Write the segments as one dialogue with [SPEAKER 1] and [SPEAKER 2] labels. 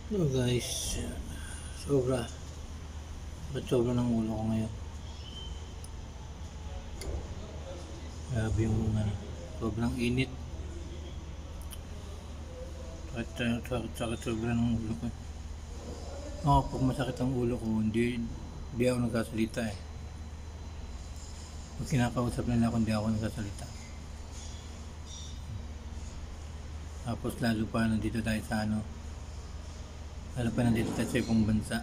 [SPEAKER 1] So guys, sobra. Ba't sobra ng ulo ko ngayon? Grabe yung sobrang init. Sakit sobra ng ulo ko. Pag masakit ang ulo ko, hindi ako nagsasalita eh. Pag kinakausap nila ako, hindi ako nagsasalita. Tapos lalo pa nandito tayo sa lalo pa nandito tayo sa ibang bansa.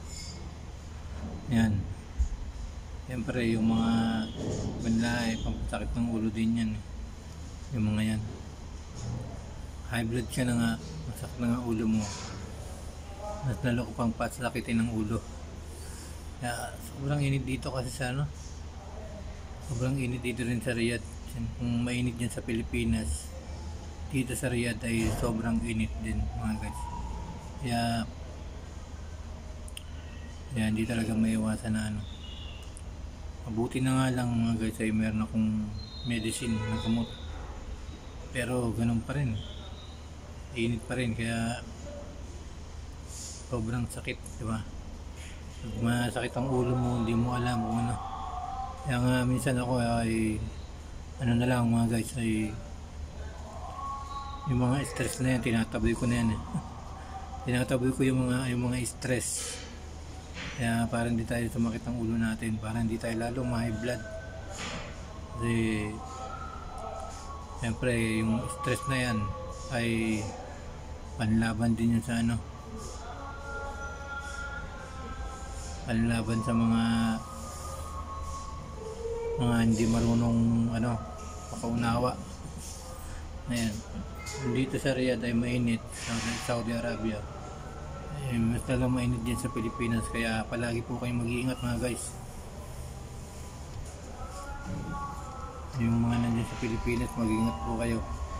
[SPEAKER 1] Yan. Siyempre yung mga banla pampasakit ng ulo din yan eh. Yung mga yan. High blood ka na nga, masakit na nga ulo mo. Mas lalo ko pang pasakitin ng ulo. Kaya sobrang init dito kasi sa sobrang init dito rin sa Riyadh. Kung mainit dyan sa Pilipinas, dito sa Riyadh ay sobrang init din mga guys. Kaya hindi talaga maiwasan na mabuti na nga lang mga guys ay meron akong medicine na gamot. Pero ganun pa rin. Init pa rin kaya sobrang sakit, di ba? Pag masakit ang ulo mo, hindi mo alam kung ano. Kaya nga minsan ako ay na lang mga guys ay yung mga stress na yan, tinataboy ko na yan eh. Tinataboy ko yung mga stress. Kaya para hindi tayo sumakit ang ulo natin, para hindi tayo lalong ma-high blood. Kasi siyempre yung stress na yan ay panlaban din yun sa panlaban sa mga hindi marunong makaunawa. Ayan. Dito sa Riyadh ay mainit, Saudi Arabia. Mas talagang mainit din sa Pilipinas, kaya palagi po kayong mag-iingat mga guys. Yung mga nandiyan sa Pilipinas, mag-iingat po kayo.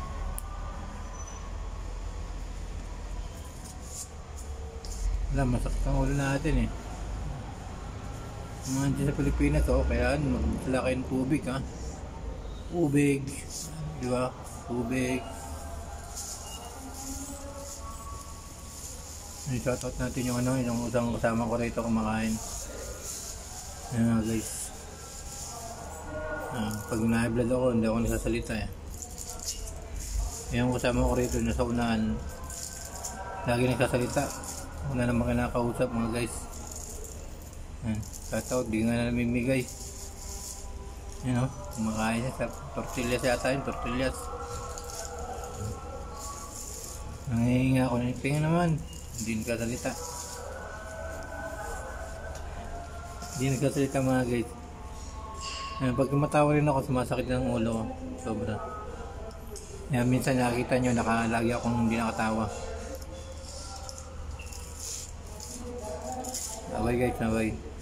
[SPEAKER 1] Wala, masakit ang ulo natin eh. Yung mga nandiyan sa Pilipinas, kaya magsala kayo ng tubig ha. Tubig, di ba? Tubig. I-shoutout natin yung yung isang kasama ko rito kumakain. Ayan guys. Pag na-blood ako, hindi ako nasasalita eh. Yung kasama ko rito nasa unahan, lagi nagsasalita. Una naman kinakausap mga guys. Shoutout, di nga na namimigay. Yan kumakain siya sa tortillas yata yun, tortillas. Nangihinga ako, tingnan naman. Hindi nagkasalita mga guys. Pag matawa rin ako, sumasakit ng ulo sobra. Minsan nakikita nyo lagi akong hindi nakatawa. Bye guys, bye.